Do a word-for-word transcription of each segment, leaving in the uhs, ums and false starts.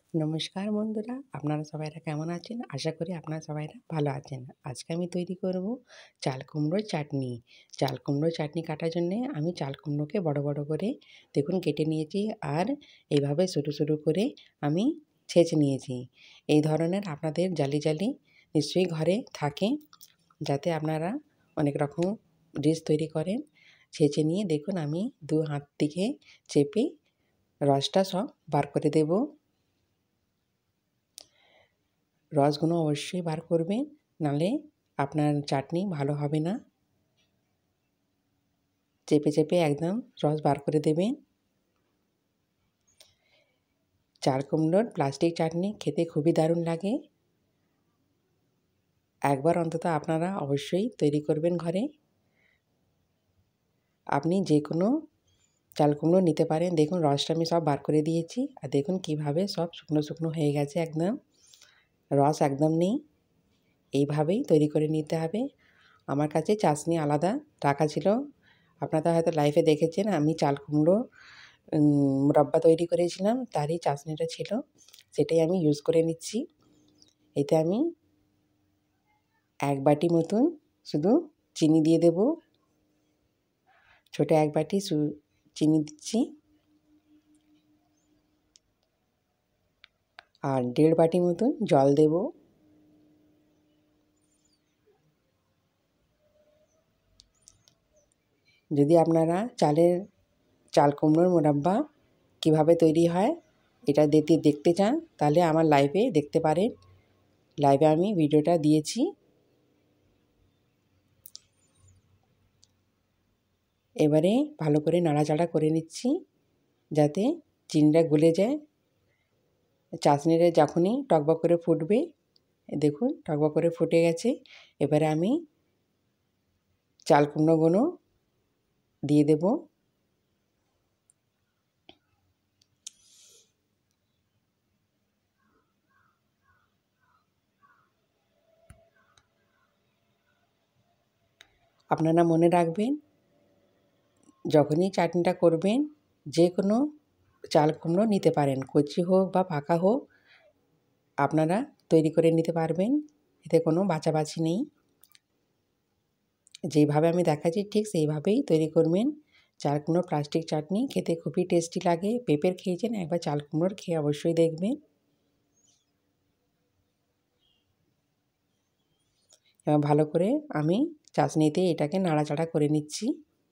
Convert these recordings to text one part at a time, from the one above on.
নমস্কার বন্ধুরা, আপনারা সবাইরা কেমন আছেন? আশা করি আপনারা সবাইরা ভালো আছেন। আজকে আমি তৈরি করব চাল কুমড়োর চাটনি। চাল কুমড়োর চাটনি কাটার জন্যে আমি চাল কুমড়োকে বড়, বড় করে দেখুন কেটে নিয়েছি আর এইভাবে সরু, সরু করে আমি ছেঁচে নিয়েছি। এই ধরনের আপনাদের জালি, জালি নিশ্চয়ই ঘরে থাকে, যাতে আপনারা অনেক রকম ডিশ তৈরি করেন। ছেঁচে নিয়ে দেখুন আমি দু হাত থেকে চেপে রসটা সব বার করে দেব। রসগুলো অবশ্যই বার করবেন, নাহলে আপনার চাটনি ভালো হবে না। চেপে চেপে একদম রস বার করে দেবেন। চাল কুমড়োর প্লাস্টিক চাটনি খেতে খুবই দারুণ লাগে। একবার অন্তত আপনারা অবশ্যই তৈরি করবেন ঘরে। আপনি যে কোনো চাল কুমড়ো নিতে পারেন। দেখুন রসটা আমি সব বার করে দিয়েছি, আর দেখুন কিভাবে সব শুকনো শুকনো হয়ে গেছে, একদম রস একদম নেই। এইভাবেই তৈরি করে নিতে হবে। আমার কাছে চাশনি আলাদা রাখা ছিল, আপনারা হয়তো লাইভে দেখেছেন। আমি চাল কুমড়ো মুরাব্বা তৈরি করেছিলাম, তারই চাশনিটা ছিল, সেটাই আমি ইউজ করে নিচ্ছি। এতে আমি এক বাটি মতন শুধু চিনি দিয়ে দেব, ছোটো এক বাটি চিনি দিচ্ছি। আর দেড় বাটি মতন জল দেব। যদি আপনারা চালের চাল কুমড়োর মুরাব্বা কীভাবে তৈরি হয় এটা দেখতে দেখতে চান, তাহলে আমার লাইভে দেখতে পারেন। লাইভে আমি ভিডিওটা দিয়েছি। এবারে ভালো করে নাড়াচাড়া করে নিচ্ছি, যাতে চিনিটা গলে যায়। চাশনিটা যখনই টকবক করে ফুটবে, দেখুন টকবক করে ফুটে গেছে। এবারে আমি চাল কুমড়োগুলো দিয়ে দেব। আপনারা মনে রাখবেন, যখনই চাটনিটা করবেন যে কোনো চাল কুমড়ো নিতে পারেন, কচি হোক বা পাকা হোক, আপনারা তৈরি করে নিতে পারবেন। এতে কোনো বাছাবাছি নেই। যেইভাবে আমি দেখাচ্ছি ঠিক সেইভাবেই তৈরি করবেন। চাল কুমড়োর প্লাস্টিক চাটনি খেতে খুবই টেস্টি লাগে। পেঁপের খেয়েছেন, একবার চাল কুমড়োর খেয়ে অবশ্যই দেখবেন। এবার ভালো করে আমি চাশনিতে এটাকে নাড়াচাড়া করে নিচ্ছি।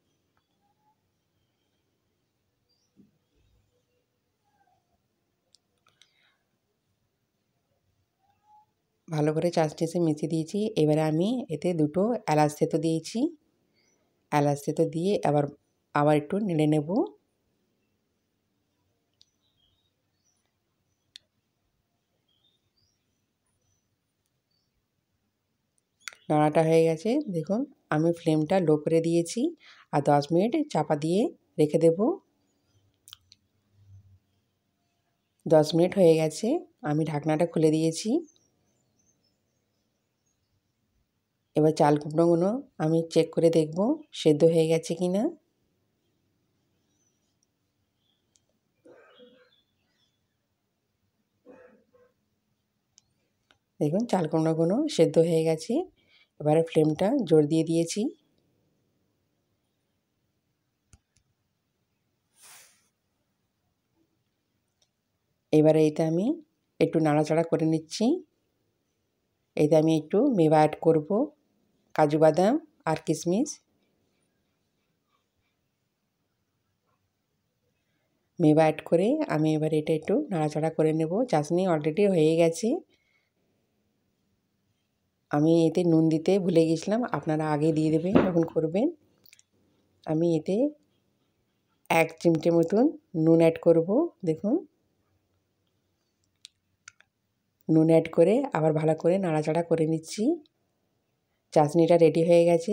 ভালো করে চাশনিতে মিশিয়ে দিয়েছি। এবারে আমি এতে দুটো এলাচ থেতো দিয়েছি। এলাচ থেতো দিয়ে আবার আবার একটু নেড়ে নেব। নাড়াটা হয়ে গেছে, দেখুন আমি ফ্লেমটা লো করে দিয়েছি আর দশ মিনিট চাপা দিয়ে রেখে দেব। দশ মিনিট হয়ে গেছে, আমি ঢাকনাটা খুলে দিয়েছি। এবার চাল কুমড়োগুলো আমি চেক করে দেখব সেদ্ধ হয়ে গেছে কি না। দেখুন চাল কুমড়োগুলো সেদ্ধ হয়ে গেছে। এবারে ফ্লেমটা জোর দিয়ে দিয়েছি। এবারে এটা আমি একটু নাড়াচাড়া করে নিচ্ছি। এতে আমি একটু মেওয়া অ্যাড করব, কাজু বাদাম আর কিশমিশ। মেওয়া অ্যাড করে আমি এবার এটা একটু নাড়াচাড়া করে নেব। চাশনি অলরেডি হয়ে গেছে। আমি এতে নুন দিতে ভুলে গেছিলাম, আপনারা আগে দিয়ে দেবেন যখন করবেন। আমি এতে এক চিমটে মতন নুন অ্যাড করব। দেখুন নুন অ্যাড করে আবার ভালো করে নাড়াচাড়া করে নিচ্ছি। চাশনিটা রেডি হয়ে গেছে।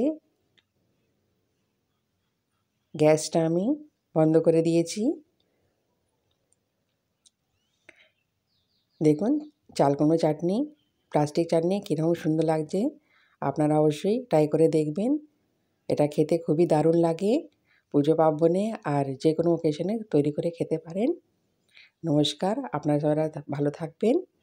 গ্যাসটা আমি বন্ধ করে দিয়েছি। দেখুন চাল কুমড়ো চাটনি, প্লাস্টিক চাটনি কীরকম সুন্দর লাগছে। আপনারা অবশ্যই ট্রাই করে দেখবেন। এটা খেতে খুবই দারুণ লাগে। পুজো পার্বণে আর যে কোনো অকেশনে তৈরি করে খেতে পারেন। নমস্কার, আপনারা সবাই ভালো থাকবেন।